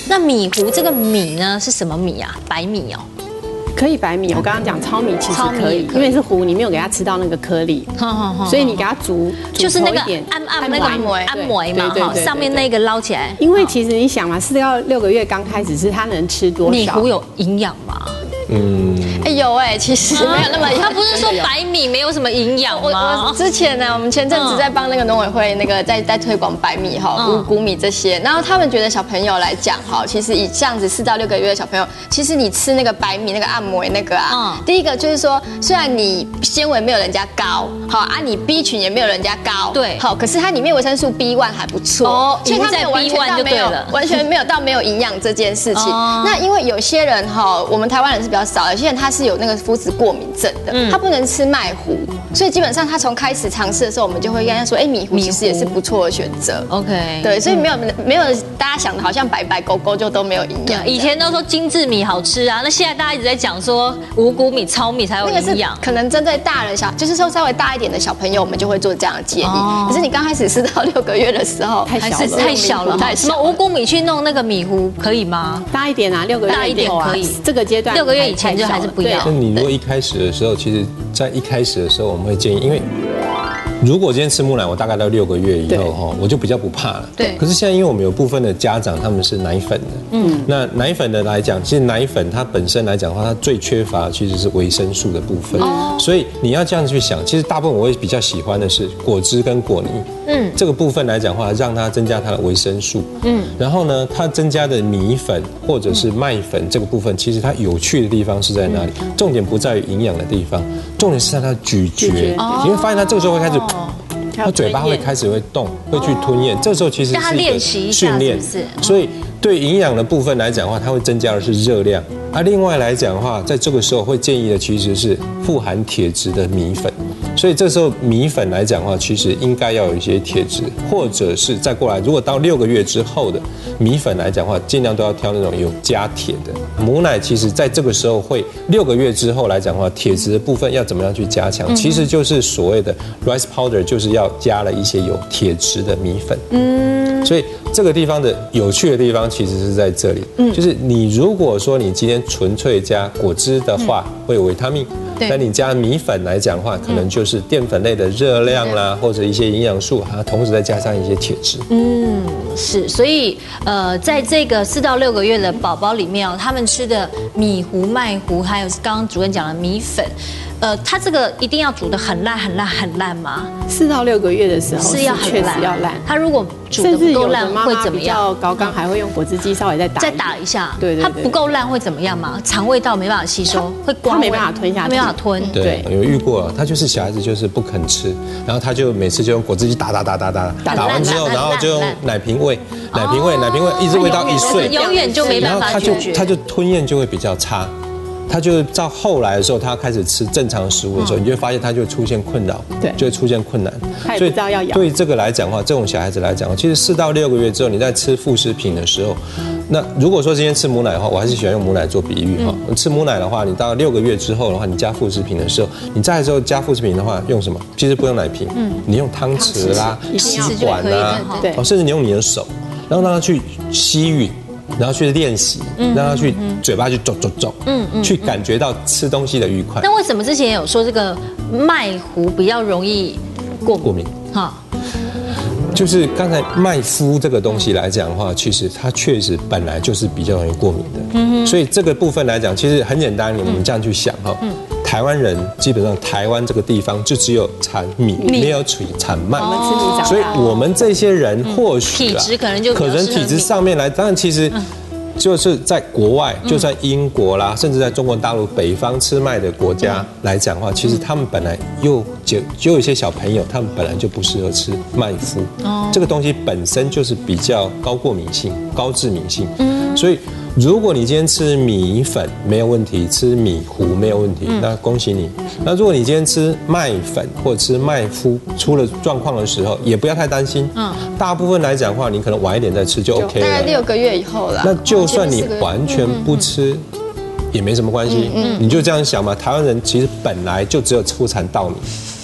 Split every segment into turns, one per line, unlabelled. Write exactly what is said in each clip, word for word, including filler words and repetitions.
那米糊这个米呢是什么米啊？白米哦。
可以白米，我刚刚讲糙米其实可以，因为是糊，你没有给它吃到那个颗粒，所以你给它煮，
就是那个按按那个按摩嘛，哈，上面那个捞起来。
因为其实你想嘛，四到六个月刚开始是它能吃多少？
米糊有营养吗？
嗯，
哎有哎，其实没有那么。
他不是说白米没有什么营养吗？
我我之前呢，我们前阵子在帮那个农委会那个在在推广白米哈、五谷米这些，然后他们觉得小朋友来讲哈，其实以这样子四到六个月的小朋友，其实你吃那个白米那个按摩那个啊，第一个就是说，虽然你纤维没有人家高，好啊，你 B 群也没有人家高，
对，
好，可是它里面维生素 B 一 还不错哦，
所以它没有完全到没有
完全没有到没有营养这件事情。那因为有些人哈，我们台湾人是比较少，有些人他是有那个肤质过敏症的，嗯、他不能吃麦糊，所以基本上他从开始尝试的时候，我们就会跟他说，哎，米糊其实也是不错的选择。
OK，
对，所以没有没有大家想的好像白白勾勾就都没有营养。
以前都说精致米好吃啊，那现在大家一直在讲说五谷米、糙米才有营养。
可能针对大人小，就是说稍微大一点的小朋友，我们就会做这样的建议。可是你刚开始四到六个月的时候，
太小了，
太小了，太小。什么五谷米去弄那个米糊可以吗？
大一点啊，六个月
大一点可以。
这个阶段
六个月以前就还是不要。
那你如果一开始的时候，其实在一开始的时候，我们会建议，因为如果今天吃母奶，我大概到六个月以后哈，我就比较不怕了。
对。
可是现在因为我们有部分的家长他们是奶粉的，嗯，那奶粉的来讲，其实奶粉它本身来讲的话，它最缺乏其实是维生素的部分。哦。所以你要这样去想，其实大部分我会比较喜欢的是果汁跟果泥。嗯。这个部分来讲的话，让它增加它的维生素。嗯。然后呢，它增加的米粉或者是麦粉这个部分，其实它有趣的地方是在哪里？重点不在于营养的地方，重点是在它咀嚼。你会发现它这个时候会开始。他嘴巴会开始会动，会去吞咽，这时候其实是一个训练，所以对营养的部分来讲的话，它会增加的是热量。而另外来讲的话，在这个时候会建议的其实是富含铁质的米粉，所以这时候米粉来讲的话，其实应该要有一些铁质，或者是再过来，如果到六个月之后的米粉来讲的话，尽量都要挑那种有加铁的。母奶其实在这个时候会六个月之后来讲的话，铁质的部分要怎么样去加强？其实就是所谓的 rice powder， 就是要加了一些有铁质的米粉。嗯，所以这个地方的有趣的地方其实是在这里，嗯，就是你如果说你今天纯粹加果汁的话，会有维他命。那你加米粉来讲的话，可能就是淀粉类的热量啦，或者一些营养素，它同时再加上一些铁质。
嗯，是，所以呃，在这个四到六个月的宝宝里面哦，他们吃的米糊、麦糊，还有刚刚主任讲的米粉。呃，它这个一定要煮得很烂、很烂、很烂吗？
四到六个月的时候
是要很烂，
确实要烂。
它如果煮得不够烂会怎么样？
高刚还会用果汁机稍微再打
再打一下。
对对。
它不够烂会怎么样吗？肠胃道没办法吸收，会光。
它没办法吞下去，
没办法吞。
对，有遇过，他就是小孩子就是不肯吃，然后他就每次就用果汁机打打打打打，打完之后，然后就用奶瓶喂，奶瓶喂，奶瓶喂，一直喂到一岁，
永远就没办法解决。
他就吞咽就会比较差。他就到后来的时候，他开始吃正常食物的时候，你就会发现他就会出现困扰，
对，
就会出现困难。
所以
对这个来讲的话，这种小孩子来讲，其实四到六个月之后，你在吃副食品的时候，那如果说今天吃母奶的话，我还是喜欢用母奶做比喻哈。吃母奶的话，你到六个月之后的话，你加副食品的时候，你再之后加副食品的话，用什么？其实不用奶瓶，嗯，你用汤匙啦、吸管啊，
对，
甚至你用你的手，然后让他去吸吮。然后去练习，让他去嘴巴去走走走，嗯嗯，去感觉到吃东西的愉快。
那为什么之前有说这个麦糊比较容易过
过敏？哈，就是刚才麦麸这个东西来讲的话，其实它确实本来就是比较容易过敏的。嗯，所以这个部分来讲，其实很简单，我们这样去想哈。嗯。台湾人基本上，台湾这个地方就只有产米，没有产麦，所以我们这些人或许
体质可能就
可能体质上面来，当然其实就是在国外，就在英国啦，甚至在中国大陆北方吃麦的国家来讲的话，其实他们本来又就就有一些小朋友，他们本来就不适合吃麦麸，这个东西本身就是比较高过敏性、高致敏性，所以。如果你今天吃米粉没有问题，吃米糊没有问题，那恭喜你。那如果你今天吃麦粉或者吃麦麸出了状况的时候，也不要太担心。嗯，大部分来讲的话，你可能晚一点再吃就 OK 了。
大概六个月以后啦。
那就算你完全不吃，也没什么关系。嗯，你就这样想嘛。台湾人其实本来就只有出产稻米。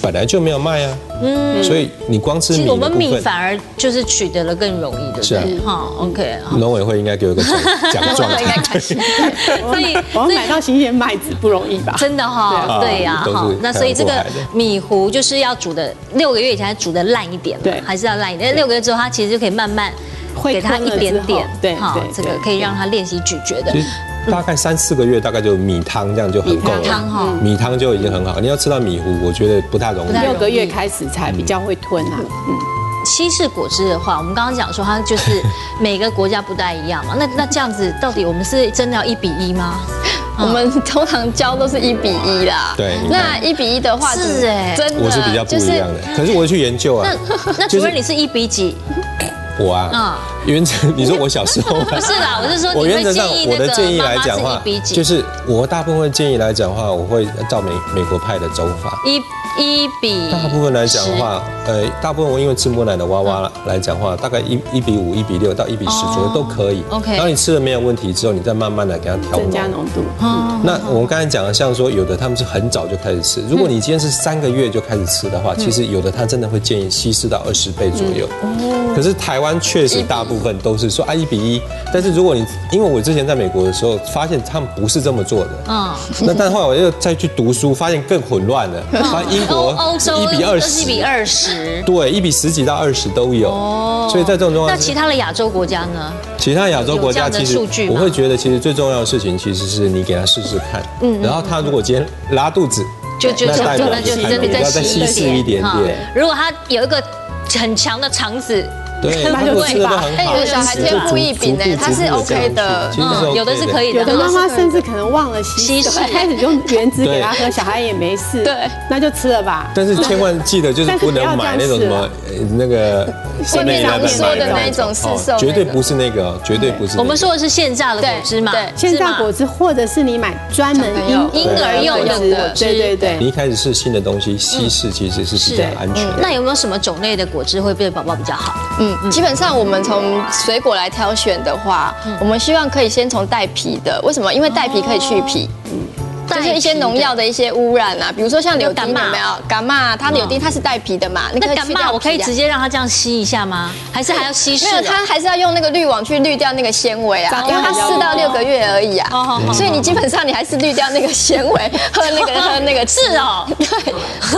本来就没有卖啊，嗯，所以你光吃米的部分，
其实我们米反而就是取得了更容易的，
是啊，
好 ，OK，
农委会应该给我一个奖状，
应该开心。
所以我要买到新鲜麦子不容易吧？
真的哈，对呀，哈，那所以这个米糊就是要煮的六个月以前煮的烂一点，
对，
还是要烂一点。六个月之后，它其实就可以慢慢给它一点点，
对，
好，这个可以让它练习咀嚼的。
大概三四个月，大概就米汤这样就很够了。米汤哈，米汤就已经很好。你要吃到米糊，我觉得不太容易。
六个月开始才比较会吞啊。嗯，
西式果汁的话，我们刚刚讲说它就是每个国家不太一样嘛。那那这样子，到底我们是真的要一比一吗？
我们通常教都是一比一啦。
对，
那一比一的话
是哎，
真的
我是比较不一样的。可是我去研究啊。
那那主任你是一比几？
我啊，原则你说我小时候
不是啦，我是说
我原则上我的建议来讲话，就是我大部分建议来讲话，我会照美美国派的走法，
一一比
大部分来讲话，呃，大部分我因为吃母奶的娃娃来讲话，大概一一比五、一比六到一比十左右都可以。
OK，
当你吃了没有问题之后，你再慢慢的给它调
增加浓度。
那我们刚才讲的，像说有的他们是很早就开始吃，如果你今天是三个月就开始吃的话，其实有的他真的会建议稀释到二十倍左右。可是台湾确实大部分都是说啊一比一，但是如果你因为我之前在美国的时候发现他们不是这么做的，嗯，那但后来我又再去读书，发现更混乱了，发现英国
欧洲
一比二十，
一比二十，
对，一比十几到二十都有，所以在这种状况，
那其他的亚洲国家呢？
其他亚洲国家其实我会觉得，其实最重要的事情其实是你给他试试看，嗯，然后他如果今天拉肚子，
就就就
那
那就真的
要再稀释一点点。
如果他有一个很强的肠子。
对，那就吃的都很好。
哎，有的小孩天赋异禀哎，他是 OK 的，
嗯，有的是可以的。
有的妈妈甚至可能忘了稀释，开始用原汁给他喝，小孩也没事，
对，
那就吃了吧。
但是千万记得，就是不能买那种什么那个
市面上说的那种市售，
绝对不是那个，绝对不是。
我们说的是现榨的果汁嘛，
对，现榨果汁，或者是你买专门婴
婴儿用的果汁，
对对对。
你一开始试新的东西，稀释其实是比较安全。
那有没有什么种类的果汁会对宝宝比较好？
嗯，基本上我们。我们从水果来挑选的话，我们希望可以先从带皮的。为什么？因为带皮可以去皮。就是一些农药的一些污染啊，比如说像柳丁有没有？柑嘛，它柳丁它是带皮的嘛，
那柑嘛我可以直接让它这样吸一下吗？还是还要稀释？
没有，它还是要用那个滤网去滤掉那个纤维啊，因为它四到六个月而已啊，所以你基本上你还是滤掉那个纤维，喝那个喝那个
是哦，
对，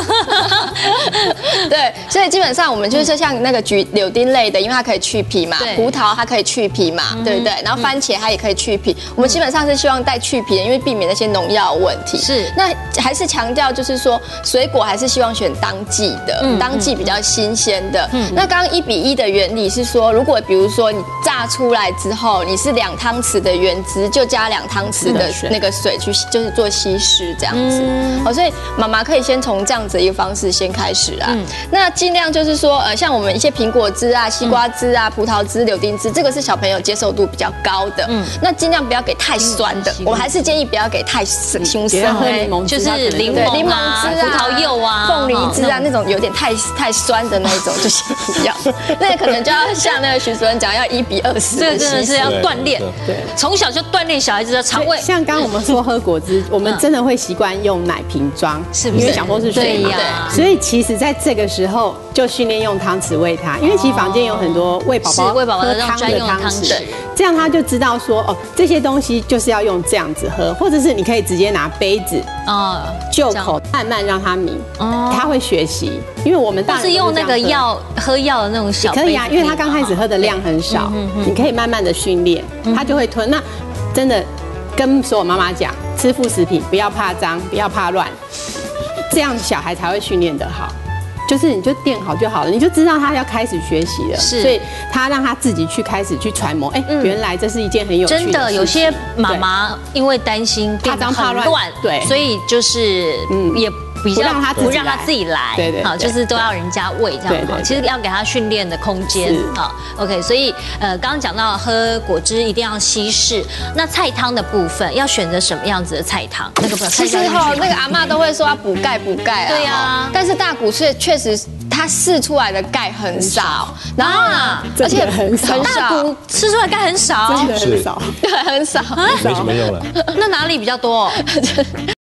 对，所以基本上我们就是像那个橘柳丁类的，因为它可以去皮嘛，葡萄它可以去皮嘛，对不对？然后番茄它也可以去皮，我们基本上是希望带去皮的，因为避免那些农药问题。
是，
那还是强调就是说，水果还是希望选当季的，嗯、当季比较新鲜的。嗯、那刚刚一比一的原理是说，如果比如说你榨出来之后，你是两汤匙的原汁，就加两汤匙的那个水去，就是做稀释这样子。嗯、哦，所以妈妈可以先从这样子的一个方式先开始啦。嗯、那尽量就是说，呃，像我们一些苹果汁啊、西瓜汁啊、葡萄汁、柳丁汁，这个是小朋友接受度比较高的。嗯，那尽量不要给太酸的，我们还是建议不要给太凶酸。
就是柠檬、柠檬汁啊、葡萄柚啊、
凤梨汁啊，那种有点太太酸的那种，就先不要。那可能就要像那个徐主任讲，要一比二十。
这个真的是要锻炼，对，从小就锻炼小孩子的肠胃。
像刚刚我们说喝果汁，我们真的会习惯用奶瓶装，是不是？因为想说是水嘛，所以其实在这个时候就训练用汤匙喂他，因为其实房间有很多喂宝宝
喂宝宝
喝汤的汤匙，这样他就知道说哦，这些东西就是要用这样子喝，或者是你可以直接拿杯子。哦，就口慢慢让他抿，哦，他会学习，因为我们大人
是用那个药喝药的那种小杯
可以啊，因为他刚开始喝的量很少，你可以慢慢的训练，他就会吞。那真的跟所有妈妈讲，吃副食品不要怕脏，不要怕乱，这样小孩才会训练得好。就是你就垫好就好了，你就知道他要开始学习了，
是，
所以他让他自己去开始去揣摩，哎，原来这是一件很有趣的事情。
真的，有些妈妈因为担心
怕脏怕乱，
对，所以就是嗯也。比较不让他自己来，
对对，
好，就是都要人家喂这样哈。其实要给他训练的空间，好 ，OK。所以呃，刚刚讲到喝果汁一定要稀释，那菜汤的部分要选择什么样子的菜汤？那个不，
其实哈，那个阿嬷都会说要补钙补钙啊，
对呀。
但是大骨确确实它试出来的钙很少，然后呢，
而且很少，
大骨吃出来钙很少，
真的很少，
对，很少，
没什么用了。
那哪里比较多？